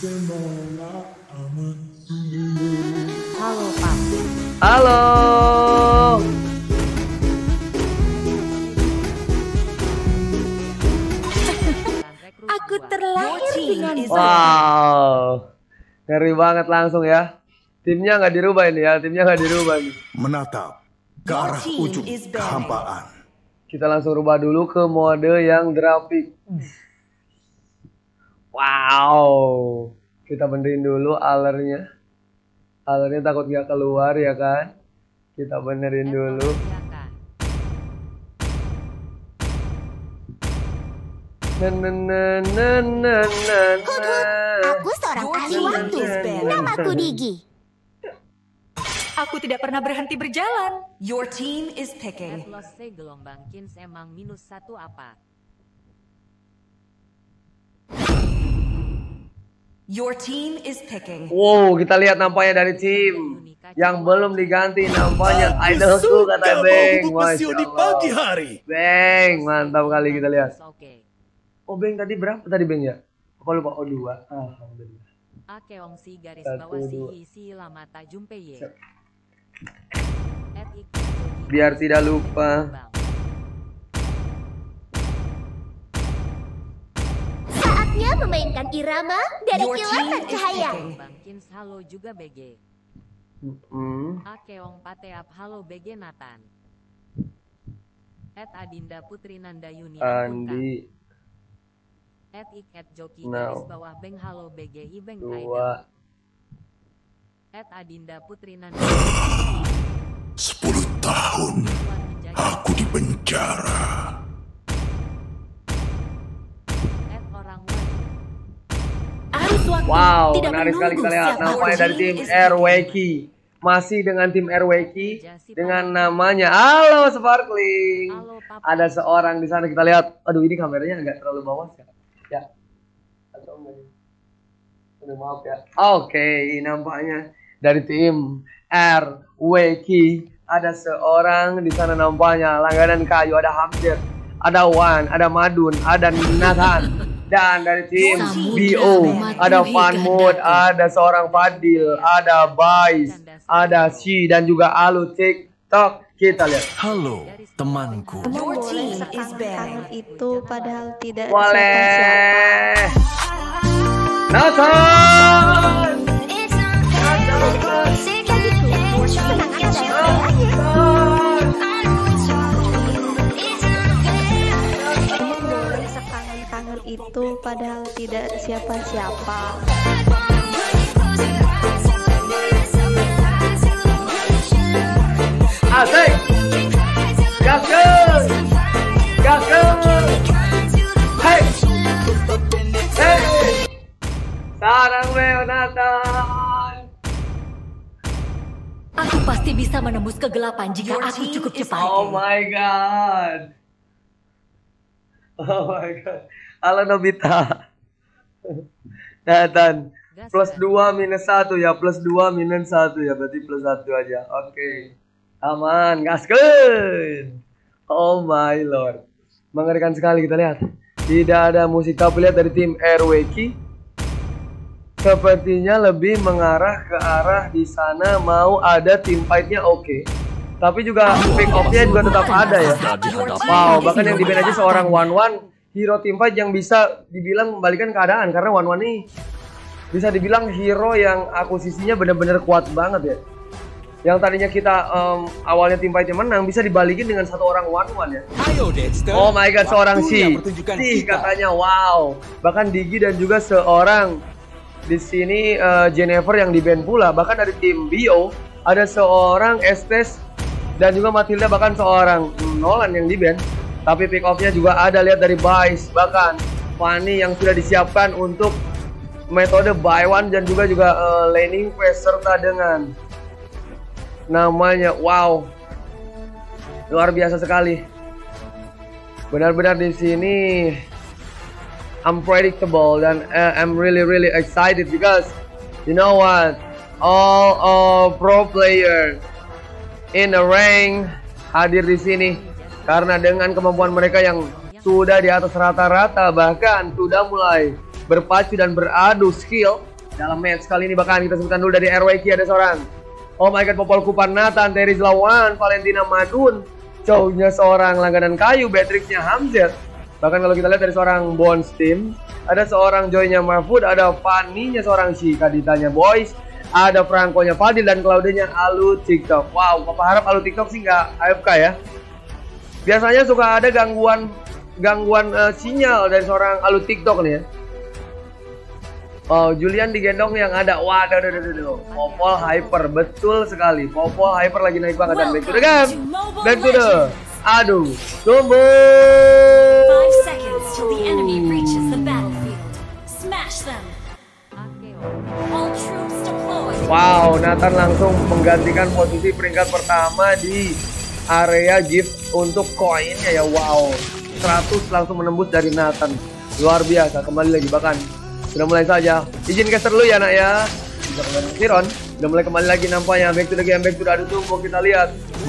Halo Pak. Halo. Aku terlahir dengan Wow, ngeri banget langsung ya. Timnya nggak dirubah ini ya, timnya nggak dirubah nih. Menatap ke arah ujung kehampaan. Kita langsung rubah dulu ke mode yang grafik. Wow, kita benerin dulu alertnya. Alertnya takut nggak keluar ya kan? Kita benerin dulu. Aku seorang ahli waktu. Namaku Digi. Aku tidak pernah berhenti berjalan. Your team is picking. gelombang kins emang -1 apa? Your team is picking. Wow, kita lihat nampaknya dari tim yang belum diganti nampaknya idolku kata Beng. Masya di pagi hari. Beng, mantap kali kita lihat. Oke. Oh Beng tadi berapa tadi Beng ya? Apa lupa? Oh 2. Alhamdulillah. Akeong si garis 1, bawah 2. si lama tak jumpe ye. Biar tidak lupa. Saatnya memainkan irama dari Your kilatan team is cahaya. picking. Bang Kins halo juga BG. Akeong pateap halo BG Nathan. Adinda Putri Nandayuni Andi Iket Joki No. garis bawah Beng halo BG Ibeng 2. Kaida. Adinda Putri Nandayuni 10 tahun aku di penjara. orang Arus waktu Wow, tidak menarik sekali kita lihat siapa. nampaknya dari tim RWK. Masih dengan tim RWK dengan namanya Halo Sparkling. Halo, Papa. Ada seorang di sana kita lihat. Aduh ini kameranya nggak terlalu bawah ya. Ya. Atau enggak ya? Aduh, maaf ya. Oke, nampaknya dari tim RWK ada seorang di sana nampaknya langganan kayu, ada Hamzat, ada Wan, ada Madun, ada Nathan. Dan dari tim BO ada Fanmood, ada seorang Fadil, ada Bais, ada Si dan juga Alu TikTok. Kita lihat. Halo temanku. Your team is Tangan banned. itu padahal tidak Boleh. Nathan. Emang boleh setangan-tangan itu padahal tidak siapa-siapa. Asik. Gaskeun. Gaskeun. Hey. Hey. Sarang we Nathan. Aku pasti bisa menembus kegelapan jika Your aku team cukup is cepat. Oh my god. Oh my god. Halo Nobita. Nathan. Plus 2 minus 1 ya. Plus 2 minus 1 ya. Berarti plus 1 aja. Oke. Aman. Gaskeun. Oh my lord. Mengerikan sekali kita lihat. Tidak ada musik tapi lihat dari tim RWK. Sepertinya lebih mengarah ke arah di sana mau ada team fight-nya oke. Tapi juga pick off-nya juga tetap ada ya. Wow, bahkan yang di-ban aja seorang Wan hero team fight yang bisa dibilang membalikan keadaan karena Wan nih bisa dibilang hero yang akuisisinya benar-benar kuat banget ya. Yang tadinya kita awalnya tim fight-nya menang bisa dibalikin dengan satu orang Wan ya. Ayo Dexter. Oh my god, seorang Waktunya Si pertunjukan Si kita. katanya wow. Bahkan Digi dan juga seorang di sini Jennifer yang di-ban pula. Bahkan dari tim BO ada seorang Estes dan juga Matilda, bahkan seorang Nolan yang di-ban. Tapi pick off-nya juga ada, lihat dari Bais, bahkan Fanny yang sudah disiapkan untuk metode buy one dan juga laning phase serta dengan namanya wow. Luar biasa sekali. Benar-benar di sini unpredictable dan I'm really excited because you know what, all pro player in the rank hadir di sini karena dengan kemampuan mereka yang sudah di atas rata-rata, bahkan sudah mulai berpacu dan beradu skill dalam match kali ini. Bahkan kita sebutkan dulu dari RWK ada seorang, oh my god, Popol Kupan Nathan, Teris Lawan, Valentina Madun, Chow-nya seorang langganan kayu, Beatrix-nya Hamzat. Bahkan kalau kita lihat dari seorang Bones Team, ada seorang Joy-nya Mahfud, ada Fanny-nya seorang Shika, Dita-nya Boys, ada Franco-nya Fadil, dan Claudia-nya Alu TikTok. Wow, Papa harap Alu TikTok sih nggak AFK ya. Biasanya suka ada gangguan sinyal dari seorang Alu TikTok nih ya. Oh, Julian digendong yang ada. Waduh. Popol Hyper, betul sekali. Popol Hyper lagi naik banget dan back to the game. Back to the. Aduh, tunggu. 5 seconds till the enemy reaches the battlefield. Smash them. Akeo. All troops deployed. Wow, Nathan langsung menggantikan posisi peringkat pertama di area gift untuk koinnya ya. Wow, 100 langsung menembus dari Nathan. Luar biasa, kembali lagi bahkan. Sudah mulai saja. Izin caster dulu ya nak ya. Siron. Sudah mulai kembali lagi nampaknya. Back to the game, back to the adu tunggu. Kita lihat.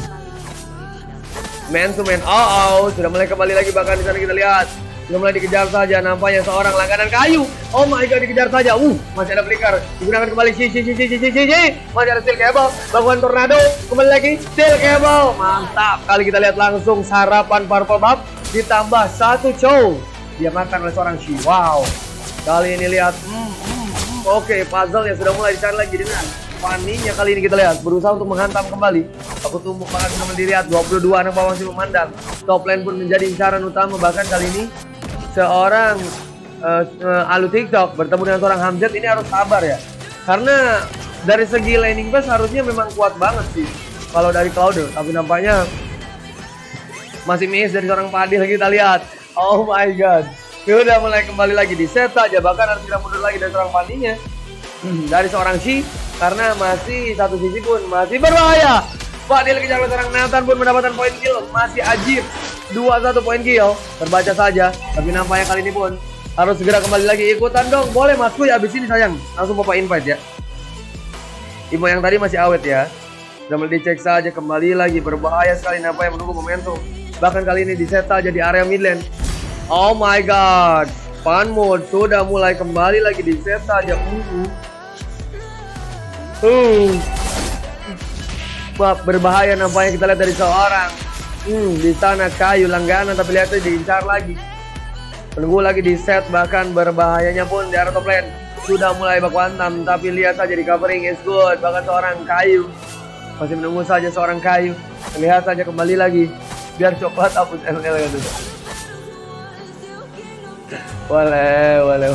Man to man. Oh, sudah mulai kembali lagi bahkan di sana kita lihat. Sudah mulai dikejar saja nampaknya seorang langganan kayu. Oh my god, dikejar saja. Masih ada flicker. Digunakan kembali. Masih ada steel cable. Bangunan tornado. Kembali lagi steel cable. Mantap. Kali kita lihat langsung sarapan purple buff ditambah 1 Chow. Dia makan oleh seorang Shi. Wow. Kali ini lihat. Oke, puzzle yang sudah mulai dicari lagi dengan Fanny-nya kali ini kita lihat berusaha untuk menghantam kembali. Aku tumbuk bahkan sudah dilihat 22 anak bawah masih memandang. Top lane pun menjadi incaran utama, bahkan kali ini seorang Alu TikTok bertemu dengan seorang Hamzat ini harus sabar ya. Karena dari segi laning pass harusnya memang kuat banget sih kalau dari Cloud, tapi nampaknya masih miss dari seorang Padil kita lihat. Oh my god. Sudah mulai kembali lagi di set saja, bahkan harus tidak mundur lagi dari seorang Fanny-nya. Dari seorang Shi, karena masih satu sisi pun masih berbahaya. Fadil kejar oleh seorang Nathan pun mendapatkan poin kill. Masih ajib 21 poin kill. Terbaca saja, tapi nampaknya kali ini pun harus segera kembali lagi. Ikutan dong, boleh Mas Kuy abis ini sayang. Langsung Papa invite ya. Info yang tadi masih awet ya. Sudah mulai dicek saja, kembali lagi. Berbahaya sekali nampaknya menunggu momentum. Bahkan kali ini di set saja di area mid lane. Oh my god, Fun mode sudah mulai kembali lagi di set saja. Berbahaya nampaknya kita lihat dari seorang di sana kayu langganan, tapi lihatnya diincar lagi. Menunggu lagi di set, bahkan berbahayanya pun di area top lane sudah mulai baku hantam, tapi lihat saja di covering is good. Bahkan seorang kayu masih menunggu saja seorang kayu. Lihat saja kembali lagi biar coklat hapus ML gitu. Boleh.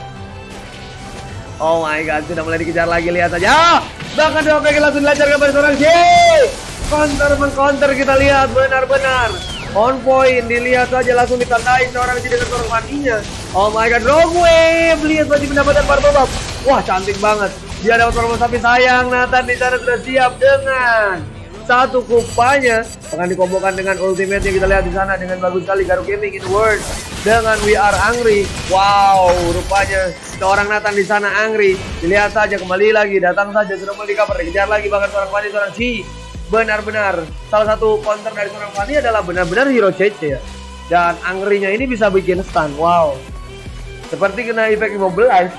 Oh my god, sudah mulai dikejar lagi, lihat saja. Bahkan DOPG langsung dilancarkan pada seorang J. Counter kita lihat benar-benar on point. Dilihat saja langsung ditandai seorang J dengan seorang Fanny-nya. Oh my god, wrong wave. Lihat saja pendapatan purple buff. Wah, cantik banget. Dia dapat purple, tapi sayang Nathan di sana sudah siap dengan satu kupanya. Akan dikombokan dengan ultimate yang kita lihat di sana dengan bagus sekali. Garuk Gaming in the world dengan We Are Angry. Wow, rupanya seorang Nathan di sana angry. Dilihat saja kembali lagi, datang saja sudah mulai di cover, dikejar lagi bahkan seorang Fanny, seorang Chi. Benar-benar salah satu counter dari seorang Fanny adalah benar-benar hero CC ya. Dan angry-nya ini bisa bikin stun. Wow. Seperti kena efek immobilize.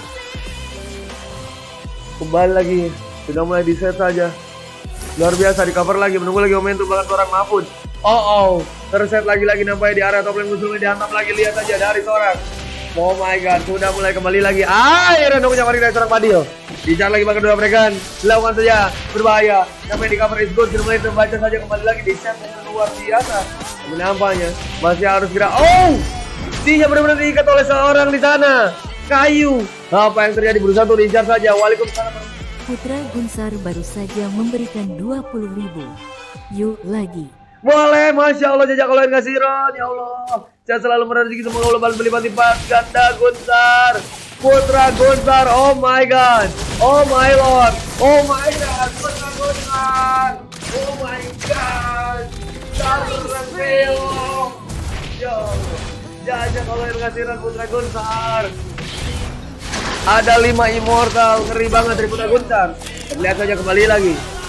Kembali lagi, sudah mulai di set saja. Luar biasa, di cover lagi, menunggu lagi momentum bahkan seorang Mahfud. Terset lagi nampaknya di area top lane musuhnya dihantam lagi. Lihat saja dari seorang. Oh my god, sudah mulai kembali lagi. Random punya dari seorang Padil. Dijar lagi bahkan dua mereka. Lakukan saja, berbahaya. Nampaknya di cover is good, sudah mulai terbaca saja kembali lagi di set yang luar biasa. Tapi nampaknya masih harus gerak. Dia benar-benar diikat oleh seorang di sana. Kayu. Apa yang terjadi, berusaha untuk diincar saja. Waalaikumsalam. Putra Gunsar baru saja memberikan 20.000. Yuk lagi. Boleh, Masya Allah, jajak kalau ngasih Ron, ya Allah. Saya selalu merezeki, semoga Allah berlipat lipat ganda Gunsar. Putra Gunsar, oh my god. Oh my lord. Oh my god, Putra Gunsar. Oh my god. Ya Allah. Jajak kalau ngasih Ron, Putra Gunsar. Ada 5 immortal, ngeri banget dari Putra Gunsar. Lihat saja kembali lagi.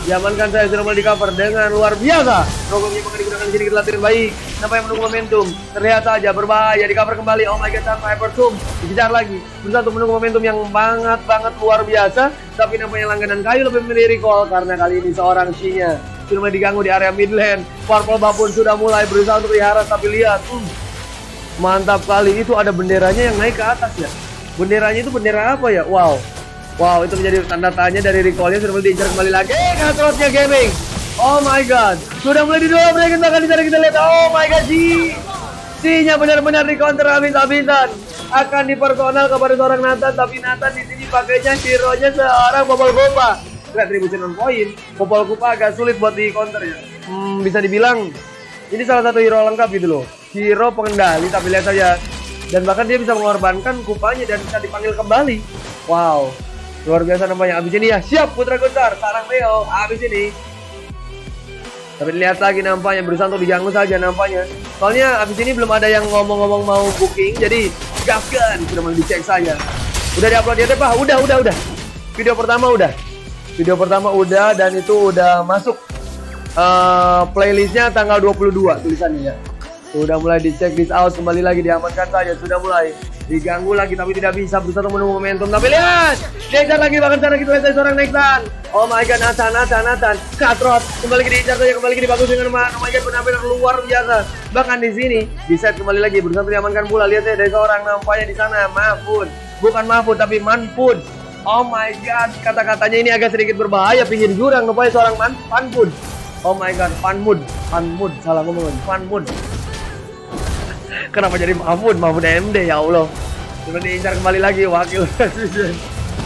Diamankan saya sudah mulai di cover dengan luar biasa. Rogongnya bakal digunakan di sini kita latihan baik. Namanya menunggu momentum. Terlihat saja berbahaya di cover kembali. Oh my god, tanpa hyperzoom. Dikejar lagi. Berusaha untuk menunggu momentum yang banget luar biasa. Tapi namanya langganan kayu lebih memilih recall karena kali ini seorang Shinya sudah mulai diganggu di area mid lane. Purple Babun sudah mulai berusaha untuk diharas tapi lihat. Mantap kali, itu ada benderanya yang naik ke atas ya. Benderanya itu bendera apa ya? Wow. Wow, itu menjadi tanda tanya dari recallnya. Sudah mulai diincar kembali lagi. Katrotnya gaming. Oh my god. Sudah mulai didorong mereka bahkan di sana kita lihat. Oh my god, Shinya benar-benar di counter habis-habisan. Akan dipersonal kepada seorang Nathan, tapi Nathan di sini pakainya hero-nya seorang Popol Kupa. Retribution on point. Popol Kupa agak sulit buat di counter ya. Bisa dibilang ini salah satu hero lengkap gitu loh. Hero pengendali, tapi lihat saja. Dan bahkan dia bisa mengorbankan kupanya dan bisa dipanggil kembali. Wow. Luar biasa namanya. Abis ini ya, siap Putra Guntur. Sarang Leo, abis ini. Tapi lihat lagi nampaknya, berusaha untuk diganggu saja nampaknya. Soalnya abis ini belum ada yang ngomong-ngomong mau booking. Jadi, gaskan. Sudah mulai dicek saja. Udah diupload ya, Pak? Udah. Video pertama udah. Dan itu udah masuk playlistnya tanggal 22 tulisannya ya. Sudah mulai dicek this out, kembali lagi diamankan saja. Sudah mulai diganggu lagi tapi tidak bisa, berusaha untuk menunggu momentum. Tapi lihat, diincar lagi bahkan sana kita lihat seorang Nathan. Oh my god, Nathan, Katrot kembali lagi diincar saja, kembali lagi dibagus dengan oh my god penampilan luar biasa. Bahkan di sini di set kembali lagi berusaha untuk diamankan pula. Lihat ya, dari seorang nampaknya di sana Mahfud, bukan Mahfud tapi Manfud. Oh my god, kata-katanya ini agak sedikit berbahaya, pinggir jurang nampaknya seorang Fanfud. Oh my god, Fanmud, salah ngomong, Fanmud. Kenapa jadi Mahfud MD ya Allah. Sudah diincar kembali lagi wakil presiden.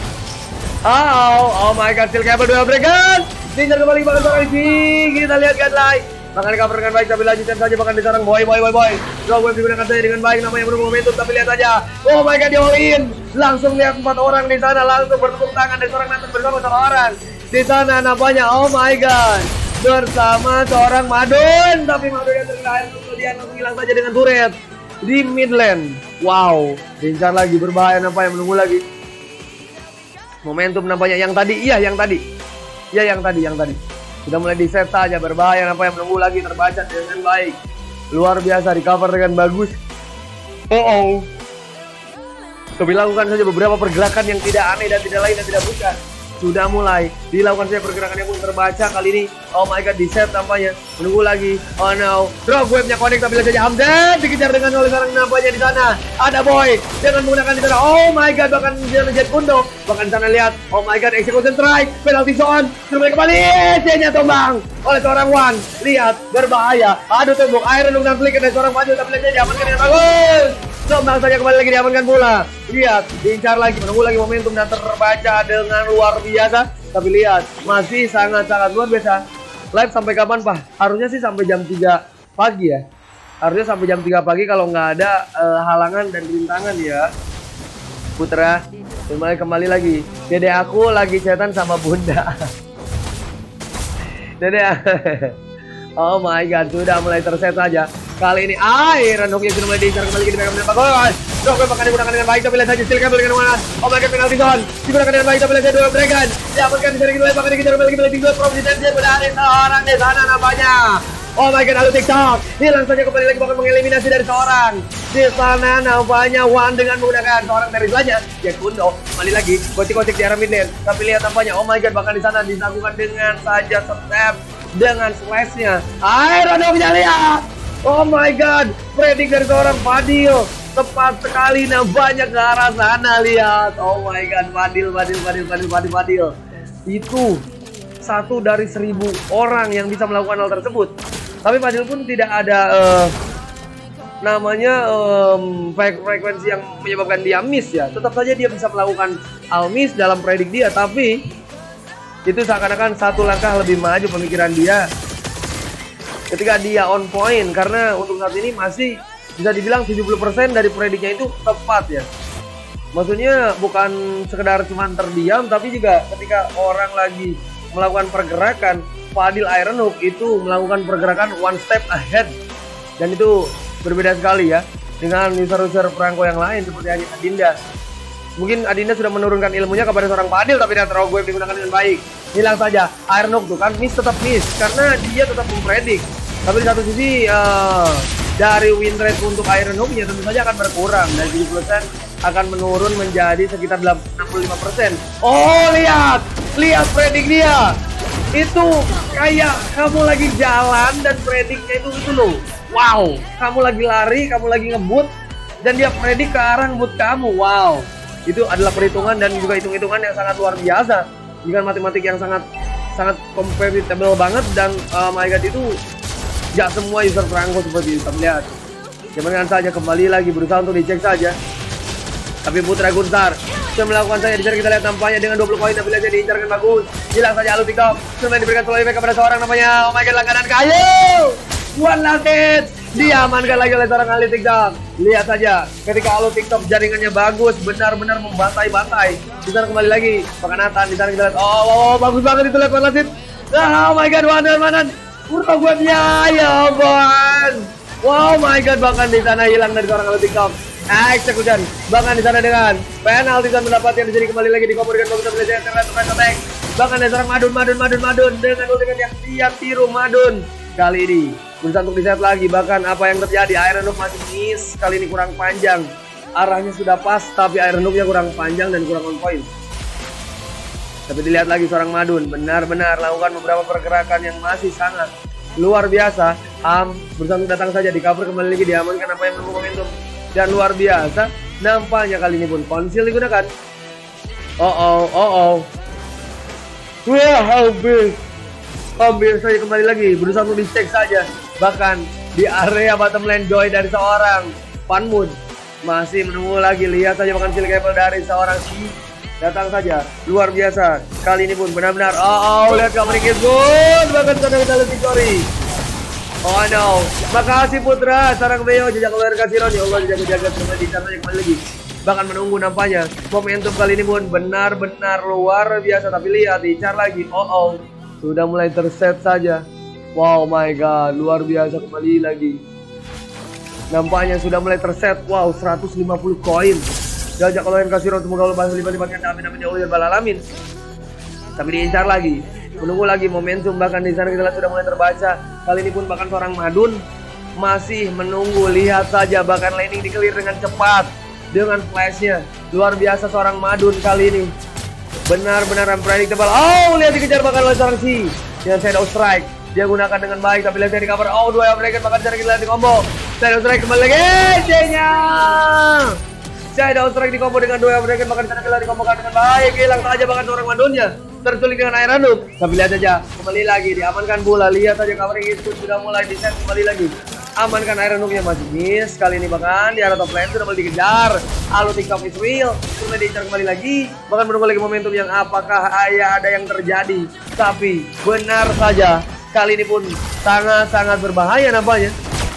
Oh my god, Steel Cable duel breaker. Diincar kembali bahkan seorang G. Kita lihat guideline. Bahkan di cover dengan baik tapi lanjutkan saja bahkan di seorang boy. Drop web digunakan saja dengan baik namanya menunggu momentum tapi lihat saja. Oh my god, di all in. Langsung lihat 4 orang di sana langsung bertepuk tangan dari seorang Nathan bersama seorang di sana namanya. Oh my god. Bersama seorang Madun, tapi Madun yang terkait kemudian langsung hilang saja dengan turret di mid lane. Wow, diincar lagi, berbahaya nampaknya, menunggu lagi momentum nampaknya. Yang tadi sudah mulai di set saja, berbahaya nampaknya, menunggu lagi, terbaca dengan baik, luar biasa, di cover dengan bagus. Tapi lakukan saja beberapa pergerakan yang tidak aneh dan tidak lain dan tidak bukan. Sudah mulai dilakukan saja pergerakannya pun terbaca kali ini. Oh my god, di set tampaknya, menunggu lagi. Oh no, drop webnya connect tapi lihat saja Hamdan dikejar dengan oleh seorang nampaknya di sana. Ada boy dengan menggunakan di sana. Oh my god, bahkan dia menjadi kundo. Bahkan di sana lihat. Oh my god, execution strike, penalty zone. Sudah kembali, C-nya tumbang oleh seorang Wan. Lihat, berbahaya. Aduh tembok air dan flicker dari seorang maju tapi lihat saja diamankan dengan bagus. Tumbang saja kembali lagi diamankan pula. Lihat, diincar lagi, menunggu lagi momentum dan terbaca dengan luar biasa. Tapi lihat, masih sangat-sangat luar biasa. Live sampai kapan, Pak? Harusnya sih sampai jam 3 pagi ya. Harusnya sampai jam 3 pagi kalau nggak ada halangan dan rintangan ya. Putra, kembali lagi. Dede aku lagi chatan sama Bunda. Dede, oh my god, sudah mulai terset saja. Kali ini Iron Hook yang sudah mulai diincar kembali di belakang dengan bagus. Drop bahkan digunakan dengan baik tapi lihat saja Steel Cable dengan mana. Oh my god, penalty zone digunakan dengan baik tapi lihat saja dua Dragon. Diamankan di sana kita lihat bahkan dikejar kembali tinggal Providence pada hari seorang di sana nampaknya. Oh my god, lalu TikTok hilang saja kembali lagi bahkan mengeliminasi dari seorang di sana nampaknya Wan dengan menggunakan seorang dari belanja ya Kundo kembali lagi kocik-kocik di arah mid lane tapi lihat nampaknya. Oh my god, bahkan di sana dilakukan dengan saja step dengan slashnya. Iron Hook-nya lihat. Oh my god, predik dari seorang Fadil tepat sekali nampaknya ke arah sana, lihat. Oh my god, Fadil itu 1 dari 1000 orang yang bisa melakukan hal tersebut. Tapi Fadil pun tidak ada frekuensi yang menyebabkan dia miss ya. Tetap saja dia bisa melakukan all miss dalam predik dia, tapi itu seakan-akan 1 langkah lebih maju pemikiran dia ketika dia on point, karena untuk saat ini masih bisa dibilang 70% dari prediknya itu tepat ya. Maksudnya bukan sekedar cuman terdiam, tapi juga ketika orang lagi melakukan pergerakan, Fadil Iron Hook itu melakukan pergerakan one step ahead. Dan itu berbeda sekali ya dengan user-user perangko yang lain seperti hanya Adinda. Mungkin Adinda sudah menurunkan ilmunya kepada seorang Fadil, tapi tidak terlalu gue digunakan dengan baik. Hilang saja. Iron Hook tuh kan miss, tetap miss karena dia tetap mempredik. Tapi di satu sisi dari win rate untuk Iron Hook-nya tentu saja akan berkurang dari 70% akan menurun menjadi sekitar 65%. Oh, lihat predik dia. Itu kayak kamu lagi jalan dan prediknya itu loh. Wow, kamu lagi lari, kamu lagi ngebut dan dia predik ke arah ngebut kamu. Wow. Itu adalah perhitungan dan juga hitung-hitungan yang sangat luar biasa. Dengan matematik yang sangat compatible banget dan my god, itu gak semua user perangko seperti itu. Kita lihat. Jangan saja kembali lagi berusaha untuk dicek saja. Tapi Putra Gunsar sudah melakukan saja dicari, kita lihat nampaknya dengan 20 koin, tapi saja diincarkan bagus. Hilang saja Alu TikTok. Sudah diberikan solo efek kepada seorang namanya oh my god, langganan kayu. One last hit. Diamankan lagi oleh seorang ahli TikTok. Lihat saja ketika Alu TikTok jaringannya bagus, benar-benar membantai-bantai. Di sana kembali lagi Pak Nathan, di sana kita lihat oh bagus banget itu, lihat one last hit. Oh my god, Wanan Purta guanya ya bang. Oh my god, bahkan di sana hilang dari seorang Alu TikTok. Execution, bahkan di sana dengan penalti dan mendapatkan jadi kembali lagi di cover dengan bagus belajar attack. Bahkan dari seorang Madun dengan ultimate yang siap tiru Madun. Kali ini berusaha untuk diset lagi, bahkan apa yang terjadi, Iron Hook masih miss, kali ini kurang panjang. Arahnya sudah pas, tapi Iron Hook-nya kurang panjang dan kurang on point. Tapi dilihat lagi seorang Madun, benar-benar lakukan beberapa pergerakan yang masih sangat luar biasa. Berusaha untuk datang saja, di cover kembali lagi, diamankan apa yang menunggu momentum. Dan luar biasa, nampaknya kali ini pun konsil digunakan. Hampir saja kembali lagi, berusaha untuk dicek saja. Bahkan di area bottom lane joy dari seorang Panmoon masih menunggu lagi. Lihat saja bahkan kill cable dari seorang Si datang saja, luar biasa. Kali ini pun benar-benar lihat covering is good, bahkan sudah kita lebih victory. Oh no, makasih Putra, sarang Beo, jejak keluar kasih Ron, ya Allah jaga-jaga semua di sana kembali lagi. Bahkan menunggu nampaknya momentum kali ini pun benar-benar luar biasa. Tapi lihat dicar lagi, sudah mulai terset saja. Wow my god, luar biasa kembali lagi. Nampaknya sudah mulai terset. Wow, 150 koin. Jajak keluar kasih Ron, semoga Allah bahas lipat-lipatkan amin ya Allah ya Alamin. Tapi diincar lagi. Menunggu lagi momentum, bahkan di sana kita lihat sudah mulai terbaca. Kali ini pun bahkan seorang Madun masih menunggu. Lihat saja bahkan laning di-clear dengan cepat dengan flashnya. Luar biasa seorang Madun kali ini. Benar-benar unpredictable. Lihat dikejar bahkan oleh seorang Si dengan Shadow Strike. Dia gunakan dengan baik, tapi lihat di cover. Dua yang mereka bahkan cara kita lihat di combo. Shadow Strike kembali lagi. C-nya Shadow Strike di combo dengan dua yang mereka bahkan cara kita lihat di combo dengan baik. Hilang saja bahkan seorang Madunnya, terculik dengan Iron Hook. Tapi lihat saja kembali lagi diamankan bola. Lihat saja covering itu sudah mulai di set kembali lagi. Amankan Iron Hook-nya masih miss. Kali ini bahkan di arah top lane sudah mulai dikejar. Alu TikTok is real. Sudah diincar kembali lagi. Bahkan menunggu lagi momentum yang apakah ada yang terjadi. Tapi benar saja kali ini pun sangat-sangat berbahaya nampaknya.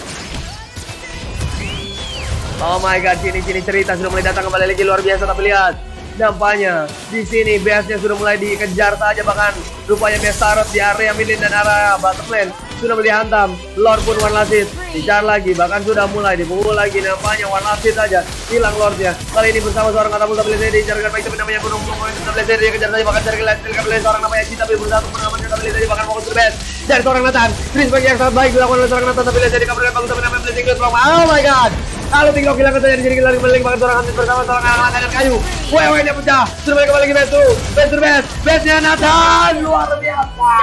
Oh my god, sini cerita sudah mulai datang kembali lagi, luar biasa. Tapi lihat nampaknya di sini base-nya sudah mulai dikejar saja, bahkan rupanya base Tarot di area mid lane dan area bottom lane sudah mulai dihantam. Lord pun one last hit, dikejar lagi, bahkan sudah mulai dipukul lagi. Nampaknya one last hit saja, hilang Lordnya. Kali ini bersama seorang Katabul Tablet dijarkan baik, tapi namanya Gunung Tablet dia kejar saja, bahkan cari kill seorang namanya Cita, tapi berusaha untuk mengamankan Tablet tadi, bahkan fokus ke base dari seorang Nathan. Respect yang sangat baik dilakukan oleh seorang Nathan, tapi lihat jadi kabarkan bagus, tapi namanya Blessing Good. Oh my god, Alu TikTok hilang saja, jadi kita lagi balik bahkan seorang Hamid bersama seorang anak kayu. Wewe-nya pecah, sudah balik kembali lagi base-nya Nathan, luar biasa.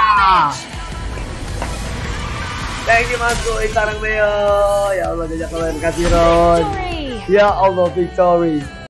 Thank you Mas Kuy, sarang Beo. Ya Allah, jajak kalian kasih Ron. Ya Allah, victory.